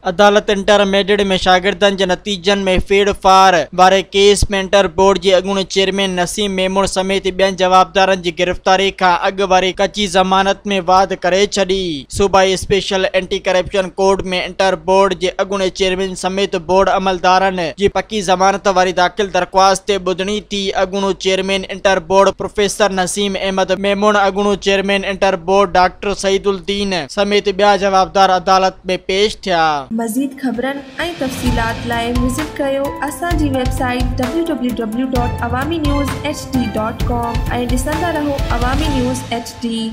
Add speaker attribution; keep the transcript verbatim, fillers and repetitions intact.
Speaker 1: अदालत इंटरमीडिएट में शागिर्दनि जे नतीजनि में फेरफार वारे केस में इंटर बोर्ड जे अॻूणे चेयरमैन नसीम मेमून समेत ॿियनि जवाबदारनि जी गिरफ़्तारी खां अॻु वारी कची ज़मानत में वाध करे छॾी। सूबाई स्पेशल एंटी करप्शन कोर्ट में इंटर बोर्ड जे अॻूणे चेयरमैन समेत बोर्ड अमलदारनि जी पकी ज़मानत वारी दाख़िल दरख़्वास्त ते ॿुधणी थी। अॻूणो chairman inter board professor Naseem Ahmed Memon, अॻूणो chairman inter board doctor Saeeduddin समेत ॿिया जवाबदार अदालत में पेश थिया।
Speaker 2: मज़ीद ख़बरनि ऐं तफ़सीलात लाइ विज़िट कयो असांजी website W W W dot Awami News H D dot com ऐं ॾिसंदा रहो अवामी न्यूज़ एच डी।